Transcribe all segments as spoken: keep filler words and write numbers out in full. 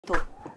と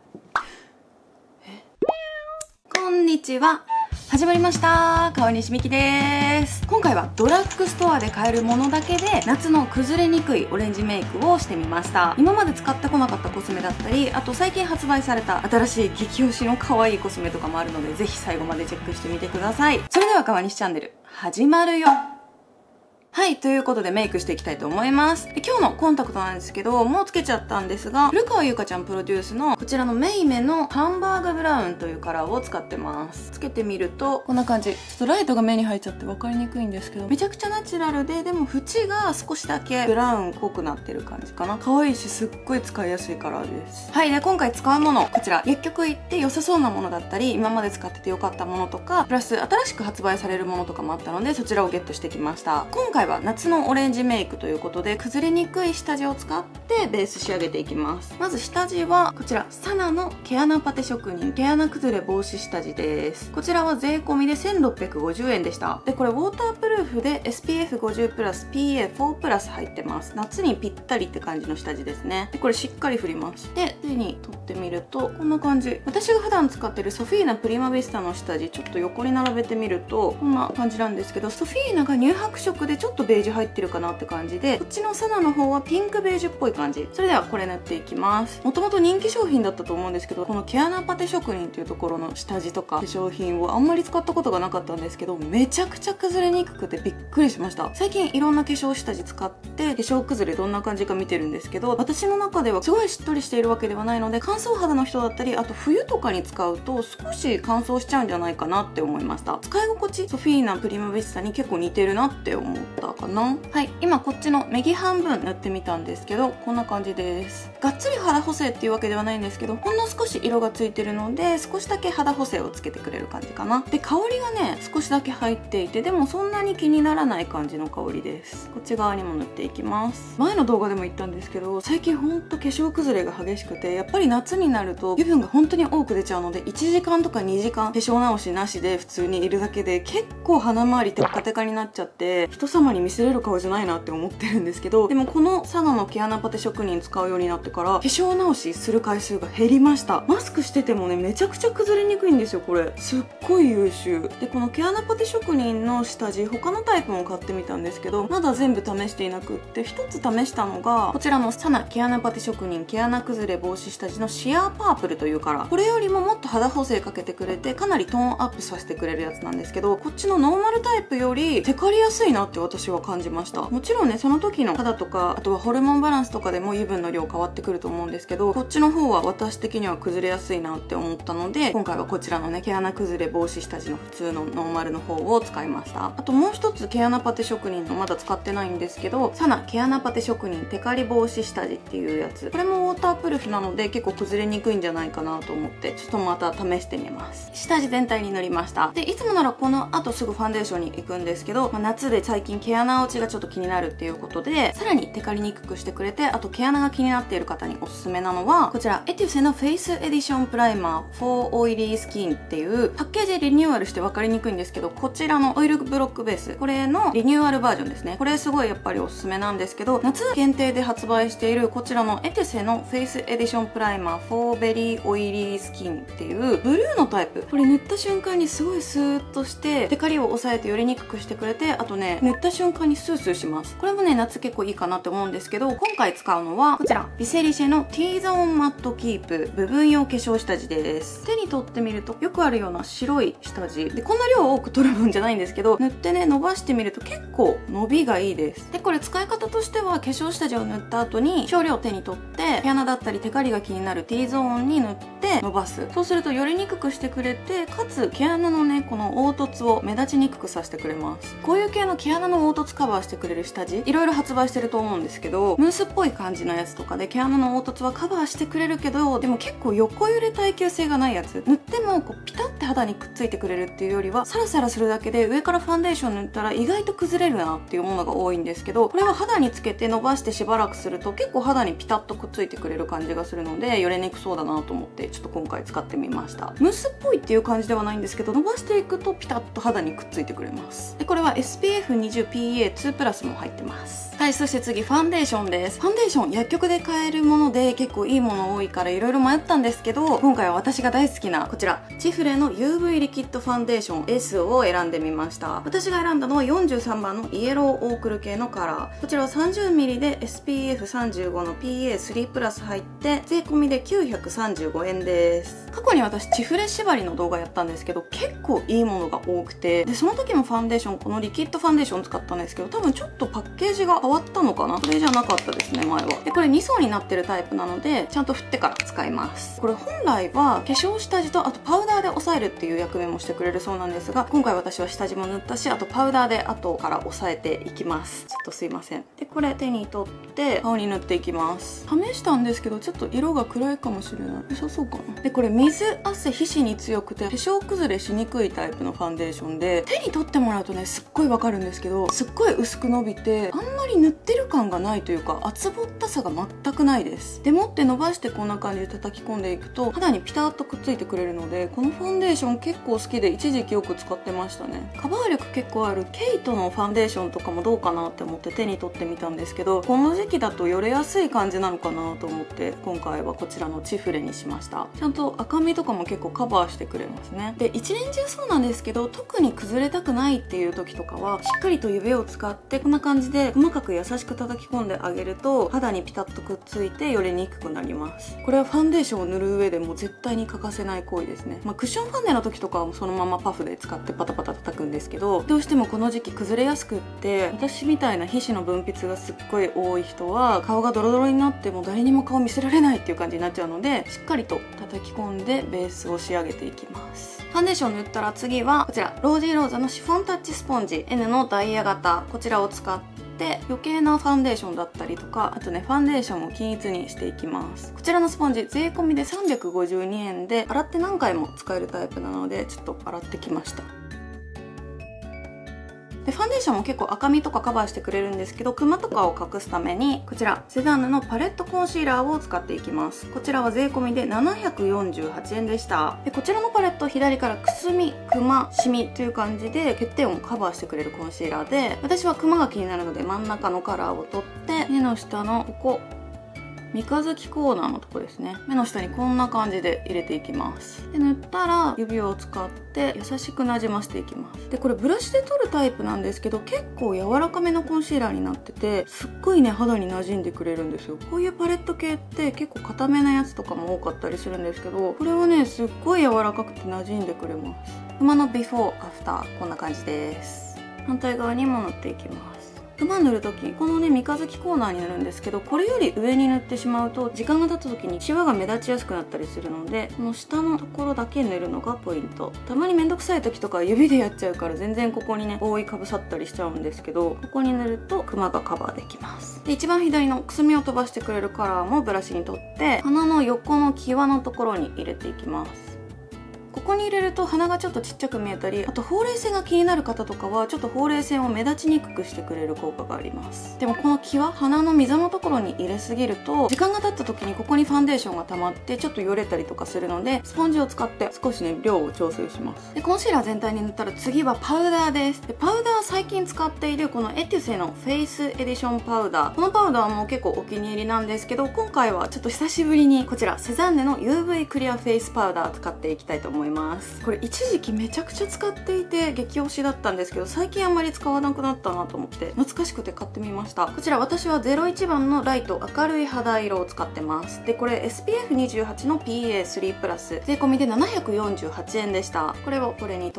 こんにちは、始まりました。川西美希です。今回はドラッグストアで買えるものだけで夏の崩れにくいオレンジメイクをしてみました。今まで使ってこなかったコスメだったり、あと最近発売された新しい激推しの可愛いコスメとかもあるので、ぜひ最後までチェックしてみてください。それでは川西チャンネル始まるよ。はい、ということでメイクしていきたいと思います。で今日のコンタクトなんですけど、もうつけちゃったんですが、古川優香ちゃんプロデュースのこちらのメイメのハンバーグブラウンというカラーを使ってます。つけてみるとこんな感じ。ちょっとライトが目に入っちゃって分かりにくいんですけど、めちゃくちゃナチュラルで、でも縁が少しだけブラウンっぽくなってる感じかな。可愛いし、すっごい使いやすいカラーです。はい、で今回使うもの、こちら薬局行って良さそうなものだったり、今まで使ってて良かったものとか、プラス新しく発売されるものとかもあったので、そちらをゲットしてきました。今回は夏のオレンジオレンジメイクということで、崩れにくい下地を使ってベース仕上げていきます。まず下地はこちらサナの毛穴パテ職人毛穴崩れ防止下地です。こちらは税込みでせんろっぴゃくごじゅうえんでした。でこれウォータープルーフで エスピーエフごじゅう プラス ピーエーフォー プラス入ってます。夏にぴったりって感じの下地ですね。でこれしっかり振ります。で手に取ってみるとこんな感じ。私が普段使ってるソフィーナプリマヴィスタの下地、ちょっと横に並べてみるとこんな感じなんですけど、ソフィーナが乳白色でちょっとベージュ入ってるかなって感じで、こっちのサナの方はピンクベージュっぽい感じ。それではこれ塗っていきます。もともと人気商品だったと思うんですけど、この毛穴パテ職人っていうところの下地とか化粧品をあんまり使ったことがなかったんですけど、めちゃくちゃ崩れにくくてびっくりしました。最近いろんな化粧下地使って化粧崩れどんな感じか見てるんですけど、私の中ではすごいしっとりしているわけではないので、乾燥肌の人だったり、あと冬とかに使うと少し乾燥しちゃうんじゃないかなって思いました。使い心地ソフィーナプリマヴィスタに結構似てるなって思ったかな。はい、今こっちの右半分塗ってみたんですけど、こんな感じです。がっつり肌補正っていうわけではないんですけど、ほんの少し色がついてるので、少しだけ肌補正をつけてくれる感じかな。で香りがね少しだけ入っていて、でもそんなに気にならない感じの香りです。こっち側にも塗っていきます。前の動画でも言ったんですけど、最近ほんと化粧崩れが激しくて、やっぱり夏になると油分が本当に多く出ちゃうので、いちじかんとかにじかん化粧直しなしで普通にいるだけで結構鼻周りテッカテカになっちゃって、人様に見せれる顔じゃないなって思ってるんですけど、でもこのサナの毛穴パテ職人使うようになってから化粧直しする回数が減りました。マスクしててもねめちゃくちゃ崩れにくいんですよ。これすっごい優秀で、この毛穴パテ職人の下地他のタイプも買ってみたんですけど、まだ全部試していなくって、一つ試したのがこちらのサナ毛穴パテ職人毛穴崩れ防止下地のシアーパープルというカラー。これよりももっと肌補正かけてくれて、かなりトーンアップさせてくれるやつなんですけど、こっちのノーマルタイプよりテカりやすいなって私は感じました。もちろんねその時の肌とか、あとはホルモンバランスとかでも油分の量変わってくると思うんですけど、こっちの方は私的には崩れやすいなって思ったので、今回はこちらのね毛穴崩れ防止下地の普通のノーマルの方を使いました。あともう一つ毛穴パテ職人のまだ使ってないんですけど、サナ毛穴パテ職人テカリ防止下地っていうやつ、これもウォータープルーフなので結構崩れにくいんじゃないかなと思って、ちょっとまた試してみます。下地全体に塗りました。でいつもならこの後すぐファンデーションに行くんですけど、まあ、夏で最近毛穴落ちがちょっと気になるっていうことで、さらにテカりにくくしてくれて、あと毛穴が気になっている方におすすめなのはこちらエテュセのフェイスエディションプライマー for Oily Skin っていうパッケージリニューアルして分かりにくいんですけど、こちらのオイルブロックベース、これのリニューアルバージョンですね。これすごいやっぱりおすすめなんですけど、夏限定で発売しているこちらのエテュセのフェイスエディションプライマー for Very Oily Skin っていうブルーのタイプ、これ塗った瞬間にすごいスーッとしてテカリを抑えてよりにくくしてくれて、あとね塗った瞬間にスースーします。これもね夏結構いいかなって思うんですけど、今回使うのはこちらビセリシェの T ゾーンマットキープ部分用化粧下地です。手に取ってみるとよくあるような白い下地で、こんな量多く取る分じゃないんですけど、塗ってね伸ばしてみると結構伸びがいいです。でこれ使い方としては、化粧下地を塗った後に少量手に取って毛穴だったりテカリが気になる T ゾーンに塗って伸ばす。そうするとよりにくくしてくれて、かつ毛穴のねこの凹凸を目立ちにくくさせてくれます。こういう系の毛穴の凹凸カバーしてくれる下地いろいろ発売してると思うんですけど、ムースっぽい感じのやつとかで毛穴の凹凸はカバーしてくれるけど、でも結構横揺れ耐久性がないやつ、塗ってもこうピタってて肌にくっついてくれるっていうよりは、サラサラするだけで上からファンデーション塗ったら意外と崩れるなっていうものが多いんですけど、これは肌につけて伸ばしてしばらくすると結構肌にピタッとくっついてくれる感じがするので、よれにくそうだなと思ってちょっと今回使ってみました。ムースっぽいっていう感じではないんですけど、伸ばしていくとピタッと肌にくっついてくれます。でこれは エスピーエフにじゅうピーエーツー プラスも入ってます。はい、そして次ファンデーションです。ファンデーション薬局で買えるもので結構いいもの多いからいろいろ迷ったんですけど、今回は私が大好きなこちらチフレの ユーブイ リキッドファンデーション S を選んでみました。私が選んだのはよんじゅうさんばんのイエローオークル系のカラー。こちらは さんじゅうミリ で エスピーエフさんじゅうご の ピーエースリー プラス入って税込みできゅうひゃくさんじゅうごえんです。過去に私チフレ縛りの動画やったんですけど、結構いいものが多くて、でその時もファンデーションこのリキッドファンデーション使ったんですけど、多分ちょっとパッケージが変わったのかな、これじゃなかったですね前は。でこれに層になってるタイプなのでちゃんと振ってから使います。これ本来は化粧下地とあとパウダーで押さえるっていう役目もしてくれるそうなんですが、今回私は下地も塗ったし、あとパウダーで後から押さえていきます。ちょっとすいません。でこれ手に取って顔に塗っていきます。試したんですけどちょっと色が暗いかもしれない。良さそうかな。でこれ水汗皮脂に強くて化粧崩れしにくいタイプのファンデーションで、手に取ってもらうとねすっごいわかるんですけど、すっごい薄く伸びてあんまり塗ってる感がないというか、厚ぼったさが全くないです。でもって伸ばしてこんな感じで叩き込んでいくと肌にピタッとくっついてくれるので、このファンデーション結構好きで一時期よく使ってましたね。カバー力結構あるケイトのファンデーションとかもどうかなって思って手に取ってみたんですけど、この時期だとよれやすい感じなのかなと思って今回はこちらのチフレにしました。ちゃんと赤みとかも結構カバーしてくれますね。で一年中そうなんですけど、特に崩れたくないっていう時とかはしっかりと指を使ってこんな感じで細かく優しく叩き込んであげると肌にピタッとくっついてよれにくくなります。これはファンデーションを塗る上でも絶対に欠かせない行為ですね。まあ、クッションファンデの時とかはそのままパフで使ってパタパタ叩くんですけど、どうしてもこの時期崩れやすくって、私みたいな皮脂の分泌がすっごい多い人は顔がドロドロになっても誰にも顔見せられないっていう感じになっちゃうので、しっかりと叩き込んでベースを仕上げていきます。ファンデーション塗ったら次はこちらロージーローザのシフォンタッチスポンジ エヌ のダイヤ型、こちらを使ってで余計なファンデーションだったりとか、あとねファンデーションも均一にしていきます。こちらのスポンジ税込みでさんびゃくごじゅうにえんで、洗って何回も使えるタイプなのでちょっと洗ってきました。でファンデーションも結構赤みとかカバーしてくれるんですけど、クマとかを隠すためにこちらセザンヌのパレットコンシーラーを使っていきます。こちらは税込みでななひゃくよんじゅうはちえんでした。でこちらのパレット左からくすみ、クマ、シミという感じで欠点をカバーしてくれるコンシーラーで、私はクマが気になるので真ん中のカラーを取って目の下のここ三日月コーナーのとこですね、目の下にこんな感じで入れていきます。で塗ったら指を使って優しくなじませていきます。でこれブラシで取るタイプなんですけど、結構柔らかめのコンシーラーになっててすっごいね肌に馴染んでくれるんですよ。こういうパレット系って結構固めなやつとかも多かったりするんですけど、これはねすっごい柔らかくて馴染んでくれます。クマのビフォーアフターこんな感じです。反対側にも塗っていきます。クマ塗るときこのね三日月コーナーに塗るんですけど、これより上に塗ってしまうと時間が経った時にシワが目立ちやすくなったりするので、この下のところだけ塗るのがポイント。たまにめんどくさい時とか指でやっちゃうから全然ここにね覆いかぶさったりしちゃうんですけど、ここに塗るとクマがカバーできます。で一番左のくすみを飛ばしてくれるカラーもブラシに取って鼻の横の際のところに入れていきます。ここに入れると鼻がちょっとちっちゃく見えたり、あとほうれい線が気になる方とかはちょっとほうれい線を目立ちにくくしてくれる効果があります。でもこの際、鼻の溝のところに入れすぎると時間が経った時にここにファンデーションが溜まってちょっとよれたりとかするので、スポンジを使って少しね量を調整します。でコンシーラー全体に塗ったら次はパウダーです。でパウダーは最近使っているこのエテュセのフェイスエディションパウダー、このパウダーも結構お気に入りなんですけど、今回はちょっと久しぶりにこちらセザンヌの ユーブイ クリアフェイスパウダー使っていきたいと思います。これ一時期めちゃくちゃ使っていて激推しだったんですけど、最近あんまり使わなくなったなと思って懐かしくて買ってみました。こちら私はゼロいちばんのライト明るい肌色を使ってます。でこれ エスピーエフにじゅうはち の ピーエースリー プラス税込みでななひゃくよんじゅうはちえんでした。これをこれにと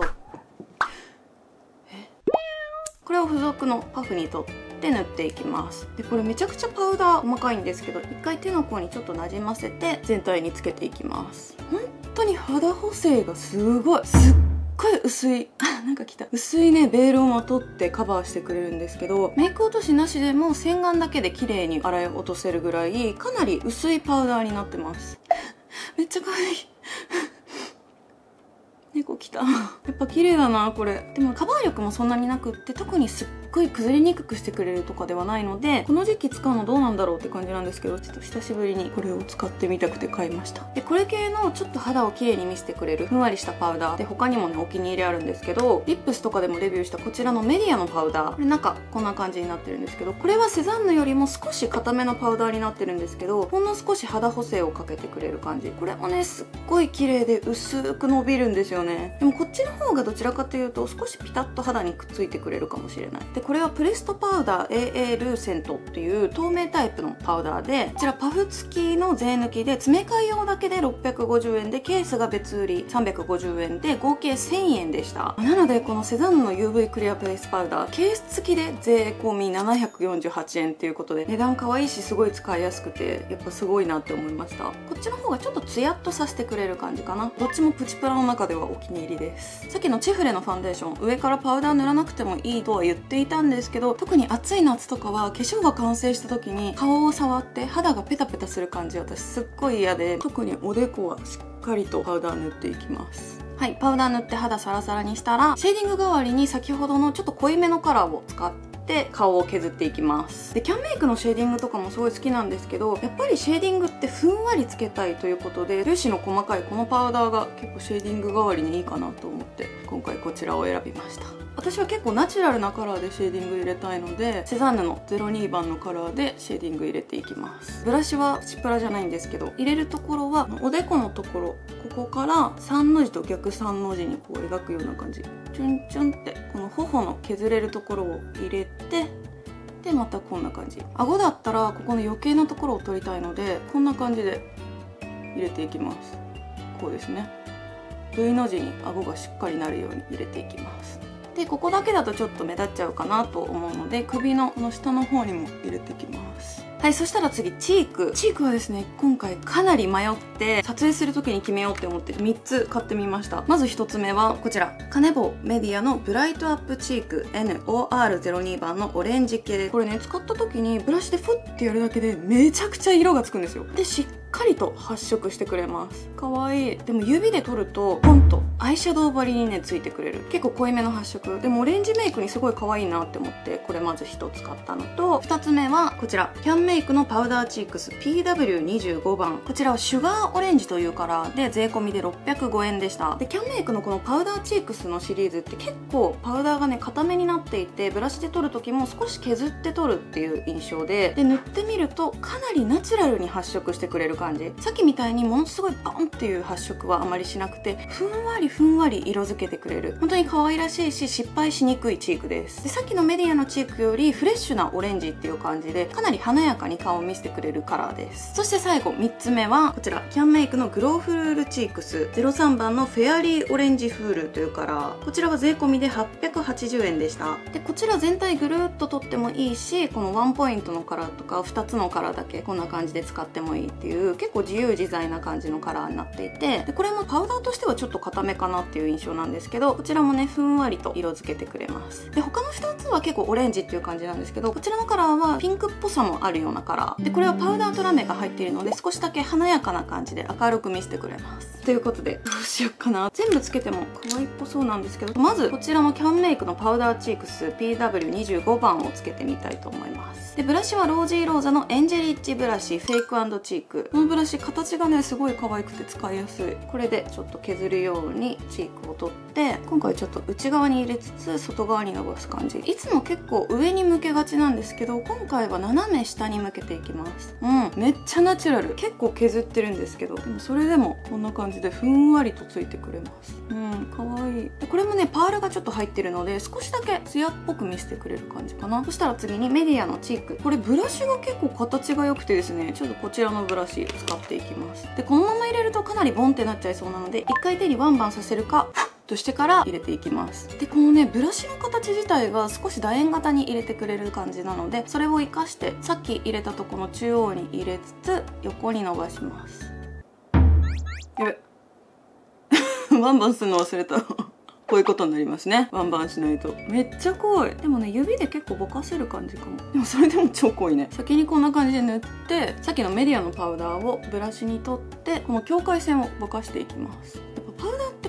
これを付属のパフに取って塗っていきます。でこれめちゃくちゃパウダー細かいんですけど、一回手の甲にちょっとなじませて全体につけていきます。本当に肌補正がすごいすっごい薄いあなんかきた薄いねベールをまとってカバーしてくれるんですけど、メイク落としなしでも洗顔だけで綺麗に洗い落とせるぐらいかなり薄いパウダーになってます。めっちゃ可愛いね、 猫来たやっぱ綺麗だなこれ。でもカバー力もそんなになくって、特にすっごい崩れにくくしてくれるとかではないので、この時期使うのどうなんだろうって感じなんですけど、ちょっと久しぶりにこれを使ってみたくて買いました。でこれ系のちょっと肌を綺麗に見せてくれるふんわりしたパウダーで、他にもねお気に入りあるんですけど、リップスとかでもレビューしたこちらのメディアのパウダー、これ中こんな感じになってるんですけど、これはセザンヌよりも少し固めのパウダーになってるんですけど、ほんの少し肌補正をかけてくれる感じ。これもねすっごい綺麗で薄く伸びるんですよね。でもこっちの方がどちらかというと少しピタッと肌にくっついてくれるかもしれない。でこれはプレストパウダー エーエー ルーセントっていう透明タイプのパウダーで、こちらパフ付きの税抜きで詰め替え用だけでろっぴゃくごじゅうえんで、ケースが別売りさんびゃくごじゅうえんで合計せんえんでした。なのでこのセザンヌの ユーブイ クリアプレイスパウダーケース付きで税込みななひゃくよんじゅうはちえんっていうことで、値段可愛いしすごい使いやすくてやっぱすごいなって思いました。こっちの方がちょっとツヤっとさせてくれる感じかな。どっちもプチプラの中ではお気に入りです。さっきのチフレのファンデーション、上からパウダー塗らなくてもいいとは言っていたんですけど、特に暑い夏とかは化粧が完成した時に顔を触って肌がペタペタする感じ、私すっごい嫌で、特におでこはしっかりとパウダー塗っていきます。はい、パウダー塗って肌サラサラにしたら、シェーディング代わりに先ほどのちょっと濃いめのカラーを使って顔を削っていきます。でキャンメイクのシェーディングとかもすごい好きなんですけど、やっぱりシェーディングってふんわりつけたいということで、粒子の細かいこのパウダーが結構シェーディング代わりにいいかなと思って今回こちらを選びました。私は結構ナチュラルなカラーでシェーディング入れたいので、セザンヌのゼロにばんのカラーでシェーディング入れていきます。ブラシはプチプラじゃないんですけど、入れるところはおでこのところ、ここからさんの字と逆さんの字にこう描くような感じ、チュンチュンってこの頬の削れるところを入れて、でまたこんな感じ。顎だったらここの余計なところを取りたいので、こんな感じで入れていきます。こうですね。 V の字に顎がしっかりなるように入れていきます。でここだけだとちょっと目立っちゃうかなと思うので、首のこの下の方にも入れていきます。はい、そしたら次チーク。チークはですね、今回かなり迷って撮影する時に決めようって思ってみっつ買ってみました。まずひとつめはこちら、カネボウメディアのブライトアップチーク エヌオーアールゼロに 番のオレンジ系で、これね使った時にブラシでフッてやるだけでめちゃくちゃ色がつくんですよ。でしっかりと発色してくれます。かわいい。でも指で取るとポンとアイシャドウ張りにねついてくれる、結構濃いめの発色でもオレンジメイクにすごい可愛いなって思って、これまずひとつ買ったのと、ふたつめはこちら、キャンメイクのパウダーチークス ピーダブリューにじゅうご 番。こちらはシュガーオレンジというカラーで税込みでろっぴゃくごえんでした。でキャンメイクのこのパウダーチークスのシリーズって結構パウダーがね固めになっていて、ブラシで取る時も少し削って取るっていう印象で、で塗ってみるとかなりナチュラルに発色してくれる感じ。さっきみたいにものすごいバンっていう発色はあまりしなくて、ふんわりふんわり色づけてくれる、本当に可愛らしいし失敗しにくいチークです。でさっきのメディアのチークよりフレッシュなオレンジっていう感じで、かなり華やかに顔を見せてくれるカラーです。そして最後みっつめはこちら、キャンメイクのグローフルールチークスゼロさんばんのフェアリーオレンジフールというカラー。こちらは税込みではっぴゃくはちじゅうえんでした。でこちら全体ぐるっと取ってもいいし、このワンポイントのカラーとかふたつのカラーだけこんな感じで使ってもいいっていう、結構自由自在な感じのカラーになっていて、でこれもパウダーとしてはちょっと固めかなっていう印象なんですけど、こちらもねふんわりと色付けてくれます。で他のふたつは結構オレンジっていう感じなんですけど、こちらのカラーはピンクっぽさもあるようなカラーで、これはパウダーとラメが入っているので少しだけ華やかな感じで明るく見せてくれます。ということでどうしよっかな、全部つけても可愛いっぽそうなんですけど、まずこちらのキャンメイクのパウダーチークス ピーダブリューにじゅうご 番をつけてみたいと思います。でブラシはロージーローザのエンジェリッチブラシフェイク&チーク。このブラシ形がねすごい可愛くて使いやすい。これでちょっと削るようにチークを取って、今回ちょっと内側に入れつつ外側に伸ばす感じ。いつも結構上に向けがちなんですけど、今回は斜め下に向けていきます。うん、めっちゃナチュラル。結構削ってるんですけど、でもそれでもこんな感じでふんわりとついてくれます。うん、かわいい。でこれもねパールがちょっと入ってるので少しだけツヤっぽく見せてくれる感じかな。そしたら次にメディアのチーク。これブラシが結構形が良くてですね、ちょっとこちらのブラシ使っていきます。でこのまま入れるとかなりボンってなっちゃいそうなので、一回手にワンバンさせるかとしてから入れていきます。でこのねブラシの形自体が少し楕円型に入れてくれる感じなので、それを活かしてさっき入れたとこの中央に入れつつ横に伸ばします。やべワンバンするの忘れたこういうことになりますね。ワンバンしないと。めっちゃ濃い。でもね指で結構ぼかせる感じかも。でもそれでも超濃いね。先にこんな感じで塗って、さっきのメディアのパウダーをブラシに取って、この境界線をぼかしていきます。やっぱパウダーって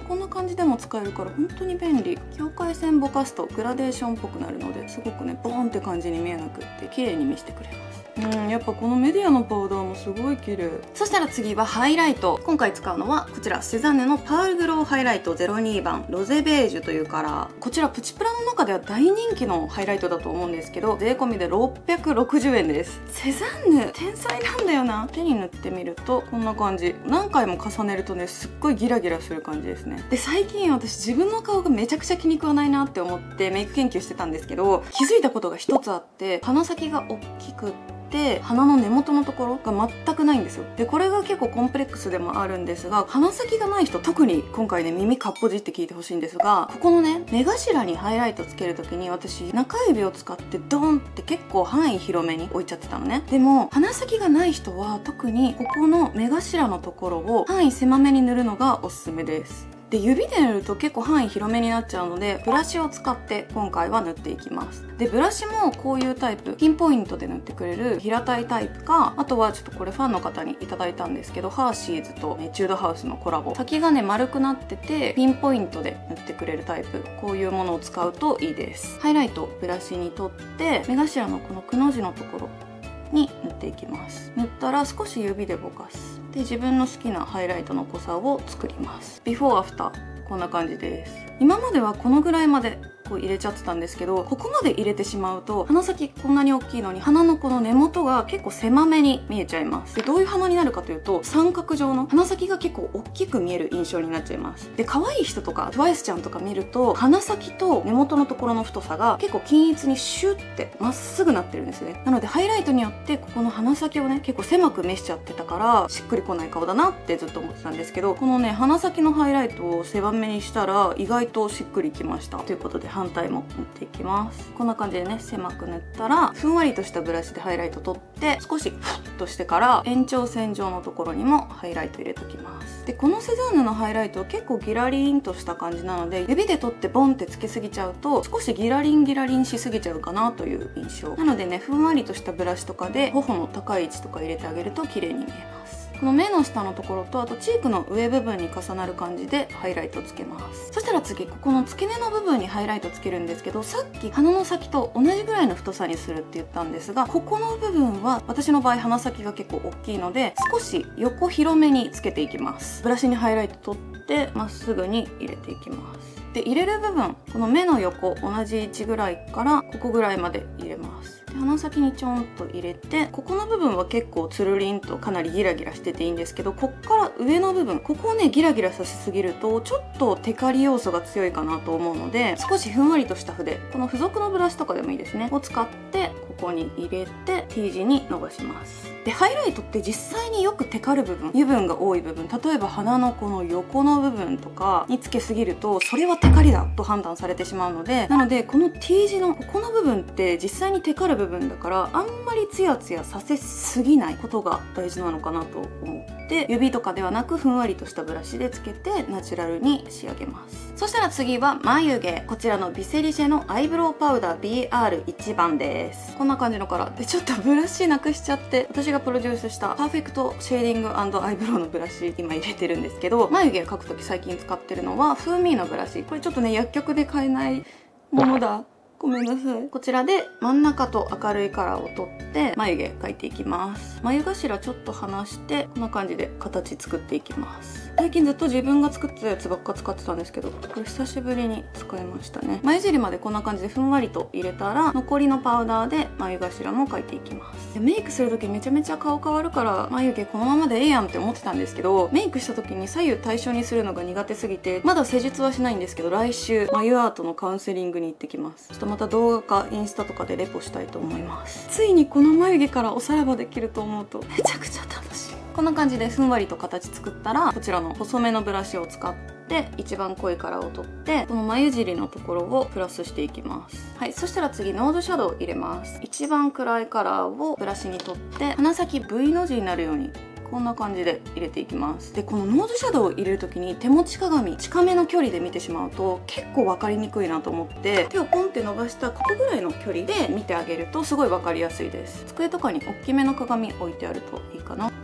こんな感じでも使えるから本当に便利。境界線ぼかすとグラデーションっぽくなるので、すごくねボーンって感じに見えなくって綺麗に見せてくれます。うん、やっぱこのメディアのパウダーもすごい綺麗。そしたら次はハイライト。今回使うのはこちらセザンヌのパールグローハイライトゼロにばんロゼベージュというカラー。こちらプチプラの中では大人気のハイライトだと思うんですけど、税込みでろっぴゃくろくじゅうえんです。セザンヌ天才なんだよな。手に塗ってみるとこんな感じ。何回も重ねるとねすっごいギラギラする感じですね。で最近私自分の顔がめちゃくちゃ気に食わないなって思ってメイク研究してたんですけど、気づいたことが一つあって、鼻先が大きくってで鼻の根元のところが全くないんですよ。でこれが結構コンプレックスでもあるんですが、鼻先がない人特に今回ね耳かっぽじって聞いてほしいんですが、ここのね目頭にハイライトつける時に私中指を使ってドンって結構範囲広めに置いちゃってたのね。でも鼻先がない人は特にここの目頭のところを範囲狭めに塗るのがおすすめです。で指で塗ると結構範囲広めになっちゃうので、ブラシを使って今回は塗っていきます。でブラシもこういうタイプ、ピンポイントで塗ってくれる平たいタイプか、あとはちょっとこれファンの方にいただいたんですけど、ハーシーズとエチュードハウスのコラボ、先がね丸くなっててピンポイントで塗ってくれるタイプ、こういうものを使うといいです。ハイライトをブラシに取って目頭のこのくの字のところに塗っていきます。塗ったら少し指でぼかす。で自分の好きなハイライトの濃さを作ります。ビフォーアフターこんな感じです。今まではこのぐらいまでこう入れちゃってたんですけど、ここまで入れてしまうと鼻先こんなに大きいのに鼻のこの根元が結構狭めに見えちゃいます。でどういう鼻になるかというと、三角状の鼻先が結構大きく見える印象になっちゃいます。で可愛い人とか トゥワイス ちゃんとか見ると鼻先と根元のところの太さが結構均一にシュッてまっすぐなってるんですね。なのでハイライトによってここの鼻先をね結構狭く見せちゃってたからしっくりこない顔だなってずっと思ってたんですけど、このね鼻先のハイライトを狭めにしたら意外としっくりきました。ということで反対も塗っていきます。こんな感じでね狭く塗ったら、ふんわりとしたブラシでハイライト取って少しフッとしてから延長線上のところにもハイライト入れときます。でこのセザンヌのハイライトは結構ギラリンとした感じなので、指で取ってボンってつけすぎちゃうと少しギラリンギラリンしすぎちゃうかなという印象なのでね、ふんわりとしたブラシとかで頬の高い位置とか入れてあげると綺麗に見えます。この目の下のところとあとチークの上部分に重なる感じでハイライトつけます。そしたら次ここの付け根の部分にハイライトつけるんですけど、さっき鼻の先と同じぐらいの太さにするって言ったんですが、ここの部分は私の場合鼻先が結構大きいので少し横広めにつけていきます。ブラシにハイライト取ってまっすぐに入れていきます。で入れる部分、この目の横同じ位置ぐらいからここぐらいまで入れます。で鼻先にちょんと入れて、ここの部分は結構つるりんとかなりギラギラしてていいんですけど、こっから上の部分、ここをねギラギラさせすぎるとちょっとテカリ要素が強いかなと思うので、少しふんわりとした筆、この付属のブラシとかでもいいですねを使ってここに入れて T 字に伸ばします。でハイライトって実際によくテカる部分、油分が多い部分、例えば鼻のこの横の部分とかにつけすぎるとそれはテカリだと判断されてしまうので、なのでこの T 字のここの部分って実際にテカる部分だから、あんまりツヤツヤさせすぎないことが大事なのかなと思って、指とかではなくふんわりとしたブラシでつけてナチュラルに仕上げます。そしたら次は眉毛、こちらのビセリシェのアイブロウパウダー ビーアールいち 番です。こんな感じのカラーで、ちょっとブラシなくしちゃって、私がプロデュースしたパーフェクトシェーディング&アイブロウのブラシ今入れてるんですけど、眉毛を描くとき最近使ってるのはフーミーのブラシ。これちょっとね薬局で買えないものだ、ごめんなさい。こちらで真ん中と明るいカラーを取って眉毛描いていきます。眉頭ちょっと離してこんな感じで形作っていきます。最近ずっと自分が作ってたやつばっか使ってたんですけど、これ久しぶりに使いましたね。眉尻までこんな感じでふんわりと入れたら、残りのパウダーで眉頭も描いていきます。でメイクする時めちゃめちゃ顔変わるから眉毛このままでええやんって思ってたんですけど、メイクした時に左右対称にするのが苦手すぎてまだ施術はしないんですけど、来週眉アートのカウンセリングに行ってきます。ちょっとまた動画かインスタとかでレポしたいと思います。ついにこの眉毛からおさらばできると思うとめちゃくちゃ楽しい。こんな感じでふんわりと形作ったら、こちらの細めのブラシを使って一番濃いカラーを取ってこの眉尻のところをプラスしていきます。はい、そしたら次ノーズシャドウを入れます。一番暗いカラーをブラシに取って鼻先 V の字になるようにこんな感じで入れていきます。でこのノーズシャドウを入れる時に手持ち鏡近めの距離で見てしまうと結構分かりにくいなと思って、手をポンって伸ばしたここぐらいの距離で見てあげるとすごい分かりやすいです。机とかに大きめの鏡置いてあるといいかな。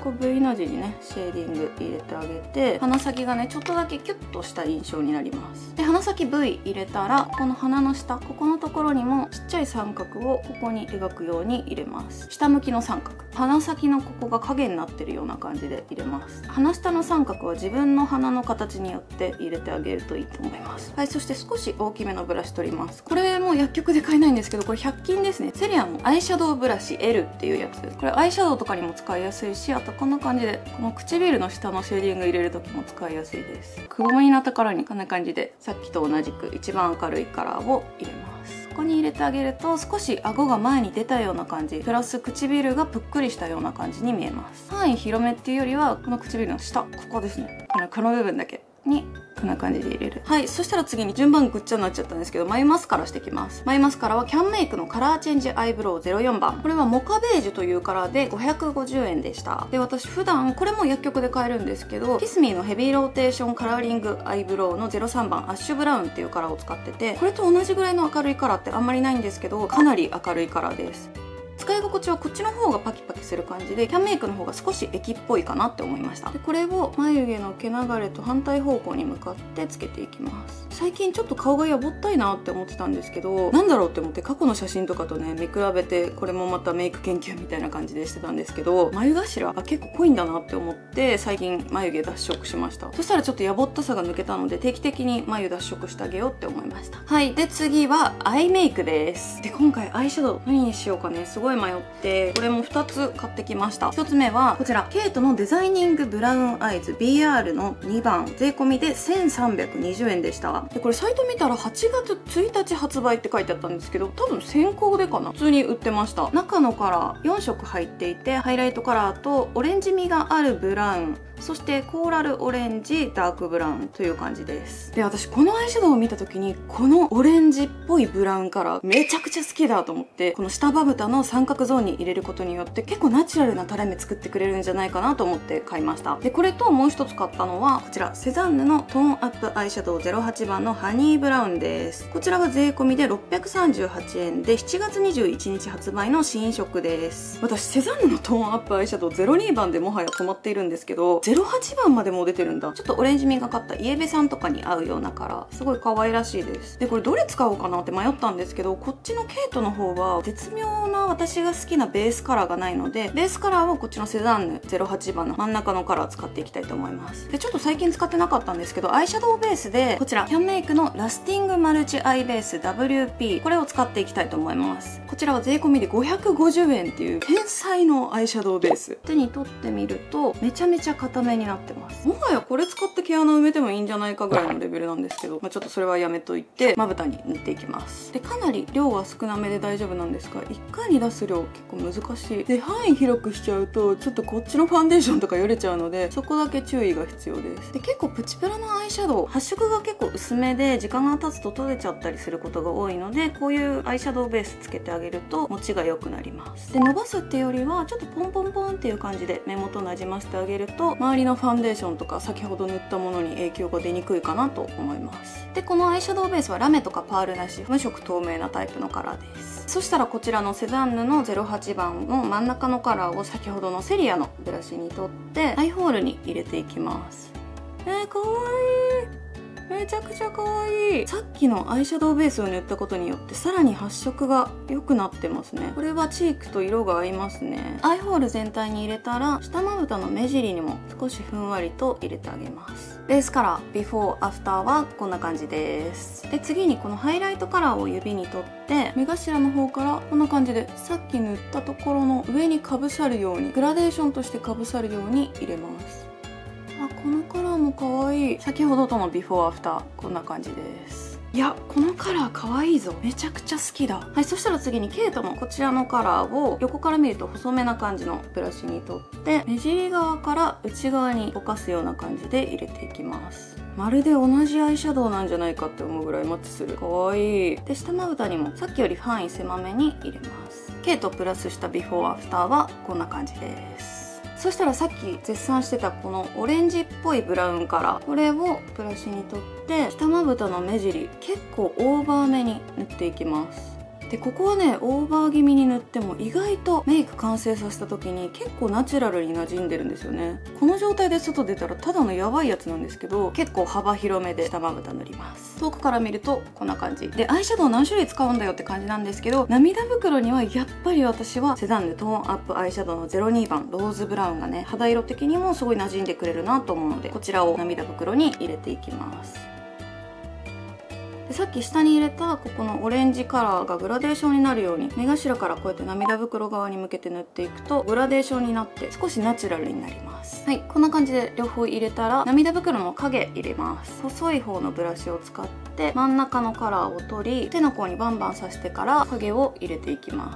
こう V の字にねシェーディング入れてあげて、鼻先がねちょっとだけキュッとした印象になります。で鼻先 V 入れたら、ここの鼻の下、ここのところにもちっちゃい三角をここに描くように入れます。下向きの三角、鼻先のここが影になってるような感じで入れます。鼻下の三角は自分の鼻の形によって入れてあげるといいと思います。はい、そして少し大きめのブラシ取ります。これも薬局で買えないんですけど、これひゃく均ですね。セリアのアイシャドウブラシ エル っていうやつ。これアイシャドウとかにも使いやすいし、あとこんな感じでこの唇の下のシェーディング入れる時も使いやすいです。くぼみになったカラーにこんな感じでさっきと同じく一番明るいカラーを入れます。ここに入れてあげると少し顎が前に出たような感じ、プラス唇がぷっくりしたような感じに見えます。範囲広めっていうよりはこの唇の下、ここですね、このこの部分だけにこんな感じで入れる。はい、そしたら次に順番ぐっちゃになっちゃったんですけど、眉マスカラしていきます。眉マスカラはキャンメイクのカラーチェンジアイブロウゼロよんばん。これはモカベージュというカラーでごひゃくごじゅうえんでした。で、私普段これも薬局で買えるんですけど、キスミーのヘビーローテーションカラーリングアイブロウのゼロさんばんアッシュブラウンっていうカラーを使ってて、これと同じぐらいの明るいカラーってあんまりないんですけど、かなり明るいカラーです。使い心地はこっちの方がパキパキする感じで、キャンメイクの方が少し液っぽいかなって思いました。でこれを眉毛の毛流れと反対方向に向かってつけていきます。最近ちょっと顔がやぼったいなって思ってたんですけど、なんだろうって思って過去の写真とかとね見比べて、これもまたメイク研究みたいな感じでしてたんですけど、眉頭が結構濃いんだなって思って最近眉毛脱色しました。そしたらちょっとやぼったさが抜けたので、定期的に眉脱色してあげようって思いました。はい、で次はアイメイクです。で今回アイシャドウ何にしようかねすごい迷って、これもふたつ買ってきました。ひとつめはこちらケイトのデザイニングブラウンアイズ ビーアール のにばん、税込みでせんさんびゃくにじゅうえんでした。でこれサイト見たらはちがつついたち発売って書いてあったんですけど、多分先行でかな、普通に売ってました。中のカラーよんしょく入っていて、ハイライトカラーとオレンジ味があるブラウン、そしてコーラルオレンジダークブラウンという感じです。で私このアイシャドウを見た時に、このオレンジっぽいブラウンカラーめちゃくちゃ好きだと思って、この下まぶたの三角ゾーンに入れることによって結構ナチュラルな垂れ目作ってくれるんじゃないかなと思って買いました。でこれともう一つ買ったのはこちらセザンヌのトーンアップアイシャドウゼロはちばんのハニーブラウンです。こちらは税込みでろっぴゃくさんじゅうはちえんでしちがつにじゅういちにち発売の新色です。私セザンヌのトーンアップアイシャドウゼロにばんでもはや止まっているんですけど、ゼロはちばんまでもう出てるんだ。ちょっとオレンジ味がかったイエベさんとかに合うようなカラー、すごい可愛らしいです。でこれどれ使おうかなって迷ったんですけど、こっちのケイトの方は絶妙な私が好きなベースカラーがないので、ベースカラーはこっちのセザンヌゼロはちばんの真ん中のカラー使っていきたいと思います。でちょっと最近使ってなかったんですけど、アイシャドウベースでこちらキャンメイクのラスティングマルチアイベース ダブリューピー、 これを使っていきたいと思います。こちらは税込みでごひゃくごじゅうえんっていう天才のアイシャドウベース。手に取ってみるとめちゃめちゃ固めになってます。もはやこれ使って毛穴埋めてもいいんじゃないかぐらいのレベルなんですけど、まあ、ちょっとそれはやめといてまぶたに塗っていきます。でかなり量は少なめで大丈夫なんですが、いっかいに出す量結構難しいで、範囲広くしちゃうとちょっとこっちのファンデーションとかよれちゃうので、そこだけ注意が必要です。で結構プチプラのアイシャドウ発色が結構薄めで時間が経つと取れちゃったりすることが多いので、こういうアイシャドウベースつけてあげると持ちが良くなります。で伸ばすっていうよりはちょっとポンポンポンっていう感じで目元なじませてあげると、周りのファンデーションとか先ほど塗ったものに影響が出にくいかなと思います。でこのアイシャドウベースはラメとかパールなし無色透明なタイプのカラーです。そしたらこちらのセザンヌのゼロはちばんの真ん中のカラーを先ほどのセリアのブラシに取ってアイホールに入れていきます。えー、かわいい、めちゃくちゃ可愛い。さっきのアイシャドウベースを塗ったことによってさらに発色が良くなってますね。これはチークと色が合いますね。アイホール全体に入れたら下まぶたの目尻にも少しふんわりと入れてあげます。ベースカラービフォーアフターはこんな感じです。で次にこのハイライトカラーを指に取って目頭の方からこんな感じでさっき塗ったところの上にかぶさるようにグラデーションとしてかぶさるように入れます。あ、このカラーも可愛い。先ほどとのビフォーアフターこんな感じです。いやこのカラー可愛いぞ、めちゃくちゃ好きだ。はい、そしたら次にケイトのこちらのカラーを横から見ると細めな感じのブラシに取って目尻側から内側にぼかすような感じで入れていきます。まるで同じアイシャドウなんじゃないかって思うぐらいマッチする。かわいい。で下まぶたにもさっきより範囲狭めに入れます。ケイトプラスしたビフォーアフターはこんな感じです。そしたらさっき絶賛してたこのオレンジっぽいブラウンカラー、これをブラシに取って下まぶたの目尻結構オーバーめに塗っていきます。 でここはねオーバー気味に塗っても意外とメイク完成させた時に結構ナチュラルに馴染んでるんですよね。この状態で外出たらただのやばいやつなんですけど、結構幅広めで下まぶた塗ります。遠くから見るとこんな感じで、アイシャドウ何種類使うんだよって感じなんですけど、涙袋にはやっぱり私はセザンヌトーンアップアイシャドウのゼロにばんローズブラウンがね肌色的にもすごい馴染んでくれるなと思うので、こちらを涙袋に入れていきます。でさっき下に入れたここのオレンジカラーがグラデーションになるように目頭からこうやって涙袋側に向けて塗っていくとグラデーションになって少しナチュラルになります。はい、こんな感じで両方入れたら涙袋の影入れます。細い方のブラシを使って真ん中のカラーを取り、手の甲にバンバンさしてから影を入れていきます。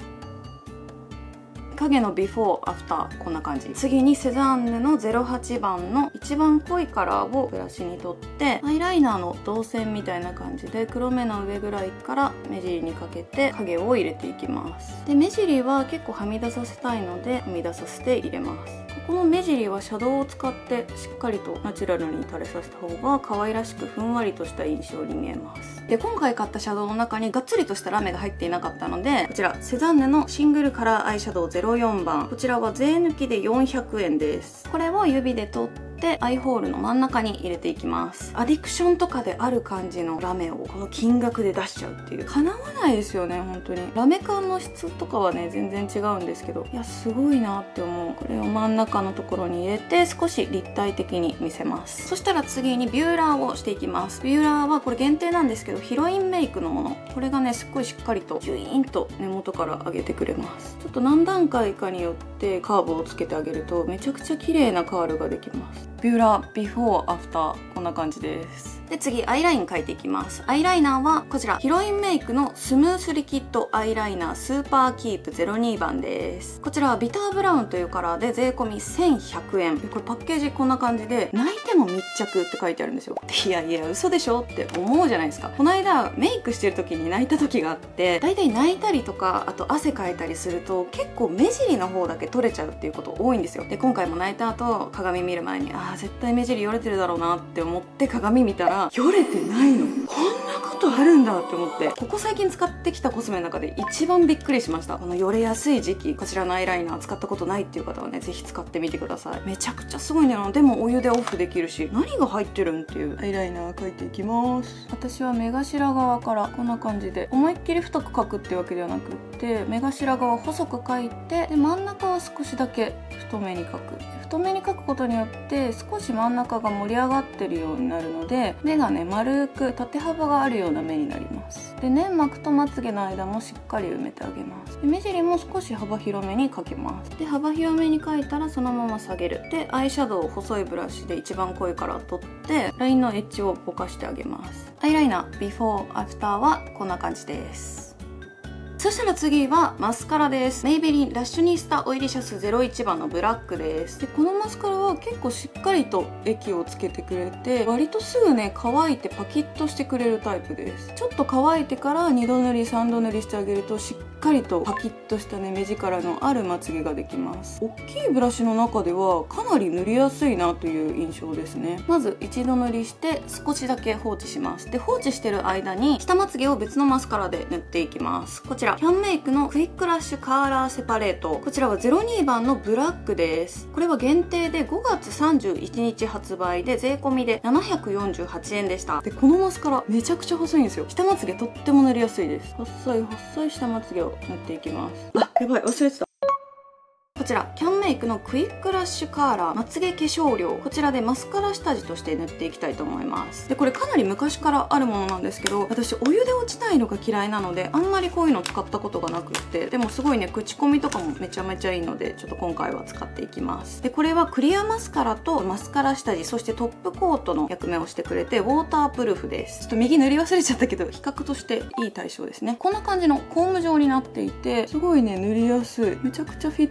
影のビフォーアフターこんな感じ。次にセザンヌのゼロはちばんの一番濃いカラーをブラシに取ってアイライナーの導線みたいな感じで黒目の上ぐらいから目尻にかけて影を入れていきます。で目尻は結構はみ出させたいのではみ出させて入れます。ここの目尻はシャドウを使ってしっかりとナチュラルに垂れさせた方が可愛らしくふんわりとした印象に見えます。で今回買ったシャドウの中にがっつりとしたラメが入っていなかったので、こちらセザンヌのシングルカラーアイシャドウゼロよんばん、こちらは税抜きでよんひゃくえんです。これを指で取ってアイホールの真ん中に入れていきます。アディクションとかである感じのラメをこの金額で出しちゃうっていう、叶わないですよね本当に。ラメ感の質とかはね全然違うんですけど、いやすごいなって思う。これを真ん中のところに入れて少し立体的に見せます。そしたら次にビューラーをしていきます。ビューラーはこれ限定なんですけどヒロインメイクのもの、これがねすっごいしっかりとジュイーンと根元から上げてくれます。ちょっと何段階かによってカーブをつけてあげるとめちゃくちゃ綺麗なカールができます。ビューラービフォーアフターこんな感じです。で次アイライン描いていきます。アイライナーはこちらヒロインメイクのスムースリキッドアイライナースーパーキープゼロにばんです。こちらはビターブラウンというカラーで税込みせんひゃくえん。これパッケージこんな感じで泣いても密着って書いてあるんですよ。いやいや嘘でしょって思うじゃないですか。この間メイクしてる時に泣いた時があって、だいたい泣いたりとかあと汗かいたりすると結構目尻の方だけ取れちゃうっていうこと多いんですよ。で今回も泣いた後鏡見る前にあー絶対目尻よれてるだろうなって思って鏡見たらよれてないの。こんなことあるんだって思って、ここ最近使ってきたコスメの中で一番びっくりしました。このよれやすい時期、こちらのアイライナー使ったことないっていう方はねぜひ使ってみてください。めちゃくちゃすごいね。でもお湯でオフできるし何が入ってるんっていうアイライナー描いていきます。私は目頭側からこんな感じで思いっきり太く描くってわけではなくって目頭側細く描いて、で真ん中は少しだけ太めに描く。太めに描くことによって少し真ん中が盛り上がってるようになるので目がね丸く縦幅があるような目になります。で粘膜とまつげの間もしっかり埋めてあげます。で目尻も少し幅広めに描きます。で幅広めに描いたらそのまま下げる。でアイシャドウを細いブラシで一番濃いから取ってラインのエッジをぼかしてあげます。アイライナービフォーアフターはこんな感じです。そしたら次はマスカラです。メイベリンラッシュニスタオイリシャスゼロいちばんのブラックです。でこのマスカラは結構しっかりと液をつけてくれて割とすぐね乾いてパキッとしてくれるタイプです。ちょっと乾いてからにど塗りさんど塗りしてあげるとしっかりとパキッとしたね目力のあるまつげができます。大きいブラシの中ではかなり塗りやすいなという印象ですね。まず一度塗りして少しだけ放置します。で放置してる間に下まつげを別のマスカラで塗っていきます。こちらキャンメイクのクイックラッシュカーラーセパレート、こちらはゼロにばんのブラックです。これは限定でごがつさんじゅういちにち発売で税込みでななひゃくよんじゅうはちえんでした。でこのマスカラめちゃくちゃ細いんですよ。下まつげとっても塗りやすいです。細い細い下まつげを塗っていきます。あ、やばい忘れてた。こちらキャンメイクのクイックラッシュカーラーまつげ化粧料、こちらでマスカラ下地として塗っていきたいと思います。でこれかなり昔からあるものなんですけど、私お湯で落ちないのが嫌いなのであんまりこういうの使ったことがなくって、でもすごいね口コミとかもめちゃめちゃいいのでちょっと今回は使っていきます。でこれはクリアマスカラとマスカラ下地そしてトップコートの役目をしてくれてウォータープルーフです。ちょっと右塗り忘れちゃったけど比較としていい対象ですね。こんな感じのコーム状になっていてすごいね塗りやすい。めちゃくちゃフィットしてく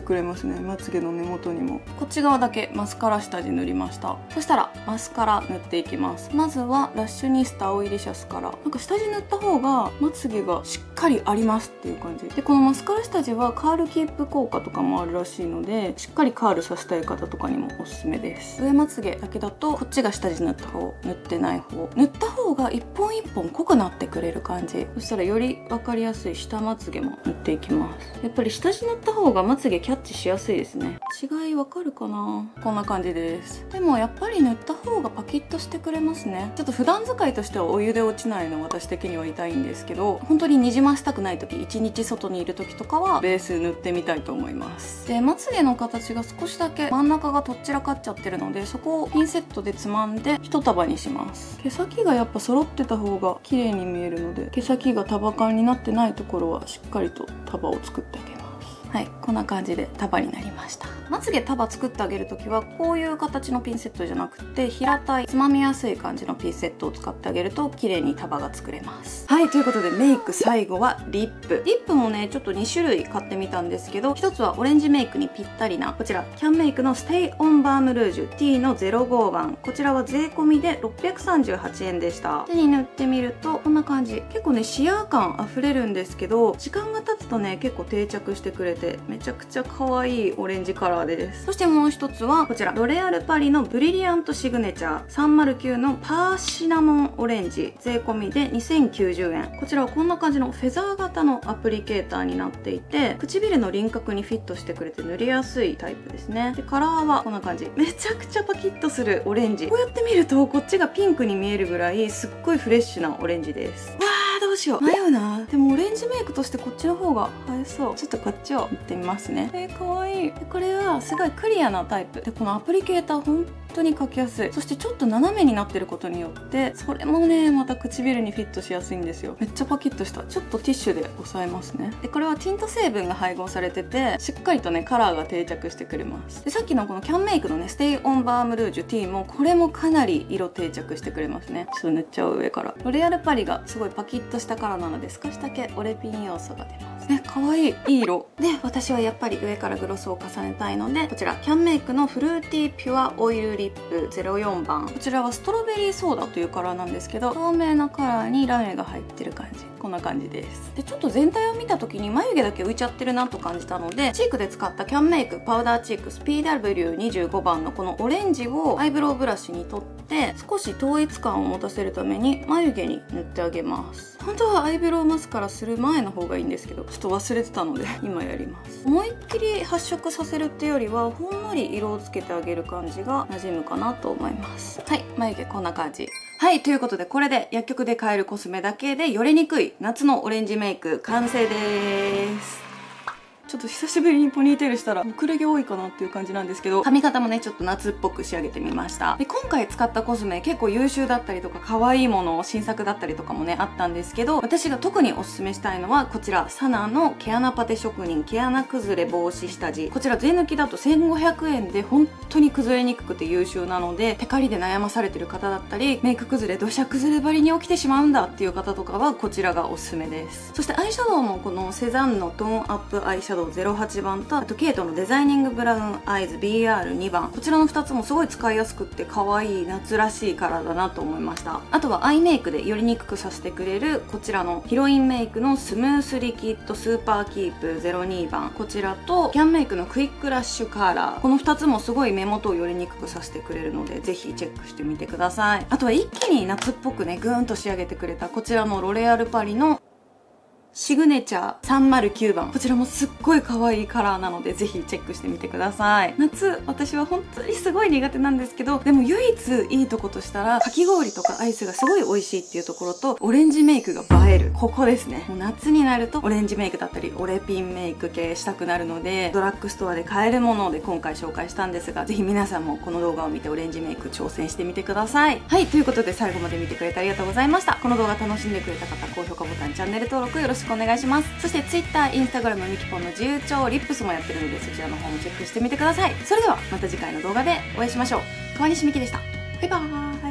くれますね。まつげの根元にも。こっち側だけマスカラ下地塗りました。そしたらマスカラ塗っていきます。まずはラッシュニスタオイリシャスから。なんか下地塗った方がまつげがしっかりありますっていう感じで、このマスカラ下地はカールキープ効果とかもあるらしいので、しっかりカールさせたい方とかにもおすすめです。上まつげだけだとこっちが下地塗った方、塗ってない方、塗った方が一本一本濃くなってくれる感じ。そしたらより分かりやすい下まつげも塗っていきます。やっぱり下地塗った方がまつげキャッチしやすいですね。違いわかるかな。こんな感じです。でもやっぱり塗った方がパキッとしてくれますね。ちょっと普段使いとしてはお湯で落ちないの私的には痛いんですけど、本当ににじましたくない時、いちにち外にいる時とかはベース塗ってみたいと思います。でまつげの形が少しだけ真ん中がとっちらかっちゃってるので、そこをピンセットでつまんで一束にします。毛先がやっぱ揃ってた方が綺麗に見えるので、毛先が束感になってないところはしっかりと束を作ってあげます。はい、こんな感じで束になりました。まつげ束作ってあげるときはこういう形のピンセットじゃなくて、平たいつまみやすい感じのピンセットを使ってあげると綺麗に束が作れます。はい、ということでメイク最後はリップ。リップもねちょっとにしゅるい買ってみたんですけど、ひとつはオレンジメイクにぴったりなこちらキャンメイクのステイオンバームルージュ T のゼロごばん。こちらは税込みでろっぴゃくさんじゅうはちえんでした。手に塗ってみるとこんな感じ。結構ねシアー感あふれるんですけど、時間が経つとね結構定着してくれてめちゃくちゃ可愛いオレンジカラーです。そしてもう一つはこちらロレアルパリのブリリアントシグネチャーさんまるきゅうのパーシナモンオレンジ、税込みでにせんきゅうじゅうえん。こちらはこんな感じのフェザー型のアプリケーターになっていて、唇の輪郭にフィットしてくれて塗りやすいタイプですね。でカラーはこんな感じ。めちゃくちゃパキッとするオレンジ。こうやって見るとこっちがピンクに見えるぐらいすっごいフレッシュなオレンジです。わーどうしよう迷うな。でもオレンジメイクとしてこっちの方が映えそう。ちょっとこっちを塗ってみますね。えー、かわいい。でこれはすごいクリアなタイプで、このアプリケーター本当に描きやすい。そしてちょっと斜めになってることによってそれもねまた唇にフィットしやすいんですよ。めっちゃパキッとした。ちょっとティッシュで押さえますね。でこれはティント成分が配合されててしっかりとねカラーが定着してくれます。でさっきのこのキャンメイクのねステイオンバームルージュ T もこれもかなり色定着してくれますね。ちょっと塗っちゃう上から。ロレアルパリがすごいパキッとしたカラーなので少しだけオレピン要素が出ますね。かわいい。いい色で、私はやっぱり上からグロスを重ねたいのでこちらキャンメイクのフルーティーピュアオイルリップゼロよんばん。こちらはストロベリーソーダというカラーなんですけど、透明なカラーにラメが入ってる感じ。こんな感じです。でちょっと全体を見た時に眉毛だけ浮いちゃってるなと感じたので、チークで使ったキャンメイクパウダーチークス ピーダブリューにじゅうごばんのこのオレンジをアイブロウブラシに取って少し統一感を持たせるために眉毛に塗ってあげます。本当はアイブロウマスカラする前の方がいいんですけど、ちょっと忘れてたので今やります。思いっきり発色させるってよりはほんのり色をつけてあげる感じが馴染むかなと思います。はい、眉毛こんな感じ。はい、ということでこれで薬局で買えるコスメだけでよれにくい夏のオレンジメイク完成です。ちょっと久しぶりにポニーテールしたら遅れ毛多いかなっていう感じなんですけど、髪型もねちょっと夏っぽく仕上げてみました。で今回使ったコスメ結構優秀だったりとか可愛いもの新作だったりとかもねあったんですけど、私が特におすすめしたいのはこちらサナの毛穴パテ職人毛穴崩れ防止下地。こちら税抜きだとせんごひゃくえんで本当に崩れにくくて優秀なので、テカリで悩まされてる方だったりメイク崩れ土砂崩れ張りに起きてしまうんだっていう方とかはこちらがおすすめです。そしてアイシャドウもこのセザンのトーンアップアイシャドウゼロはちばんと、あとケイトのデザイニングブラウンアイズ ビーアールにばん。こちらのふたつもすごい使いやすくって可愛い夏らしいカラーだなと思いました。あとはアイメイクでよりにくくさせてくれるこちらのヒロインメイクのスムースリキッドスーパーキープゼロにばん。こちらとキャンメイクのクイックラッシュカラー。このふたつもすごい目元をよりにくくさせてくれるのでぜひチェックしてみてください。あとは一気に夏っぽくねグーンと仕上げてくれたこちらのロレアルパリのシグネチャーさんまるきゅうばん。こちらもすっごい可愛いカラーなのでぜひチェックしてみてください。夏私は本当にすごい苦手なんですけど、でも唯一いいとことしたらかき氷とかアイスがすごい美味しいっていうところとオレンジメイクが映える、ここですね。もう夏になるとオレンジメイクだったりオレピンメイク系したくなるので、ドラッグストアで買えるもので今回紹介したんですが、ぜひ皆さんもこの動画を見てオレンジメイク挑戦してみてください。はい、ということで最後まで見てくれてありがとうございました。この動画楽しんでくれた方、高評価ボタンチャンネル登録よろしくお願いします。そして Twitter、Instagram、ミキポンの自由帳リップスもやってるのでそちらの方もチェックしてみてください。それではまた次回の動画でお会いしましょう。川西美希でした。バイバーイ。